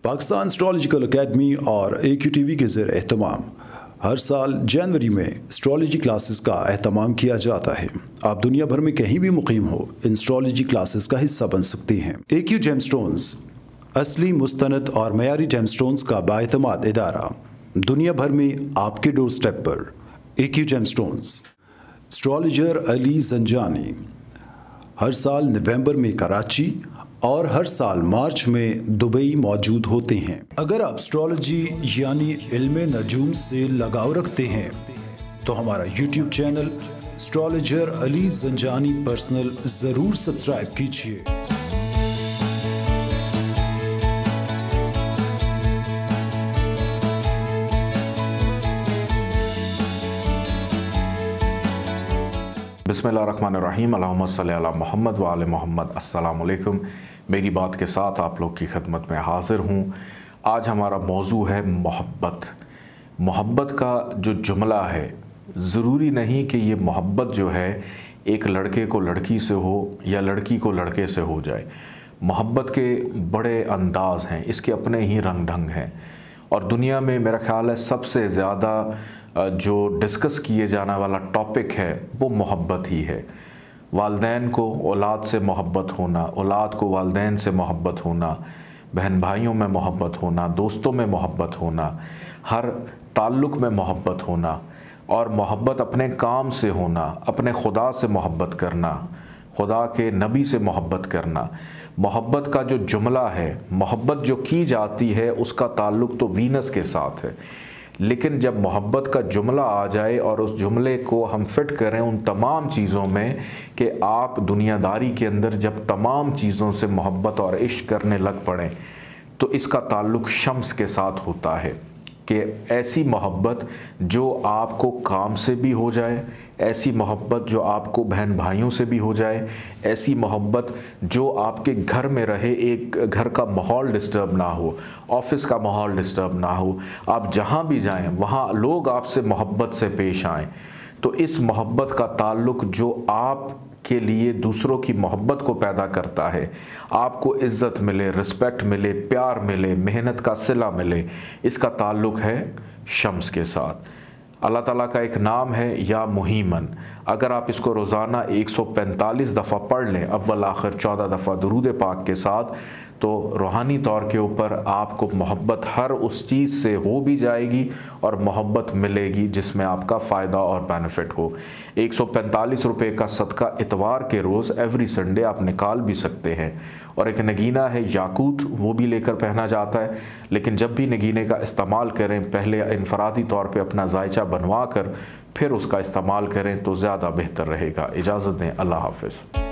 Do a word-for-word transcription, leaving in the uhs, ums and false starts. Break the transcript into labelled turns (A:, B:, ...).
A: Pakistan astrological academy اور اے کیو T V کے زیر اہتمام ہر سال جنوری میں اسٹرالوجی کلاسز کا اہتمام کیا جاتا ہے۔ آپ دنیا بھر میں کہیں بھی مقیم ہو، ان اسٹرالوجی کلاسز کا حصہ بن سکتے ہیں۔ اے کیو جیم سٹونز اصلی مستند اور معیاری جیم سٹونز کا بااعتماد ادارہ، دنیا بھر میں آپ کے ڈور سٹیپ پر۔ A Q gem stones astrologer Ali Zanjani ہر سال نومبر میں کراچی اور ہر سال مارچ میں دبئی موجود ہوتے ہیں۔ اگر آپ اسٹرالوجی یعنی علم نجوم سے لگاؤ رکھتے ہیں تو ہمارا YouTube channel astrologer Ali Zanjani personal ضرور سبسکرائب کیجیے۔
B: بسم اللہ الرحمن الرحیم، اللہم صلی علی محمد و آل محمد۔ السلام علیکم، میری بات کے ساتھ آپ لوگ کی خدمت میں حاضر ہوں۔ آج ہمارا موضوع ہے محبت۔ محبت کا جو جملہ ہے، ضروری نہیں کہ یہ محبت جو ہے ایک لڑکے کو لڑکی سے ہو یا لڑکی کو لڑکے سے ہو جائے۔ محبت کے بڑے انداز ہیں، اس کے اپنے ہی رنگ ڈھنگ ہیں، اور دنیا میں میرا خیال ہے سب سے زیادہ جو ڈسکس کیے جانے والا ٹاپک ہے وہ محبت ہی ہے۔ والدین کو اولاد سے محبت ہونا، اولاد کو والدین سے محبت ہونا، بہن بھائیوں میں محبت ہونا، دوستوں میں محبت ہونا، ہر تعلق میں محبت ہونا، اور محبت اپنے کام سے ہونا، اپنے خدا سے محبت کرنا، خدا کے نبی سے محبت کرنا۔ محبت کا جو جملہ ہے، محبت جو کی جاتی ہے، اس کا تعلق تو وینس کے ساتھ ہے، لیکن جب محبت کا جملہ آ جائے اور اس جملے کو ہم فٹ کریں ان تمام چیزوں میں کہ آپ دنیا داری کے اندر جب تمام چیزوں سے محبت اور عشق کرنے لگ پڑیں، تو اس کا تعلق شمس کے ساتھ ہوتا ہے کہ ایسی محبت جو آپ کو کام سے بھی ہو جائے، ایسی محبت جو آپ کو بہن بھائیوں سے بھی ہو جائے، ایسی محبت جو آپ کے گھر میں رہے، ایک گھر کا ماحول ڈسٹرب نہ ہو، آفس کا ماحول ڈسٹرب نہ ہو، آپ جہاں بھی جائیں وہاں لوگ آپ سے محبت سے پیش آئیں۔ تو اس محبت کا تعلق جو آپ کے لیے دوسروں کی محبت کو پیدا کرتا ہے، آپ کو عزت ملے، رسپیکٹ ملے، پیار ملے، محنت کا صلہ ملے، اس کا تعلق ہے شمس کے ساتھ۔ اللہ تعالیٰ کا ایک نام ہے یا محیمن۔ اگر آپ اس کو روزانہ ایک سو پینتالیس دفعہ پڑھ لیں، اول آخر چودہ دفعہ درود پاک کے ساتھ، تو روحانی طور کے اوپر آپ کو محبت ہر اس چیز سے ہو بھی جائے گی اور محبت ملے گی جس میں آپ کا فائدہ اور بینیفٹ ہو۔ ایک سو پینتالیس روپے کا صدقہ اتوار کے روز ایوری سنڈے آپ نکال بھی سکتے ہیں، اور ایک نگینہ ہے یاقوت، وہ بھی لے کر پہنا جاتا ہے، لیکن جب بھی نگینے کا استعمال کریں پہلے انفرادی طور پہ اپنا ذائچہ بنوا کر پھر اس کا استعمال کریں تو زیادہ بہتر رہے گا۔ اجازت دیں، اللہ حافظ۔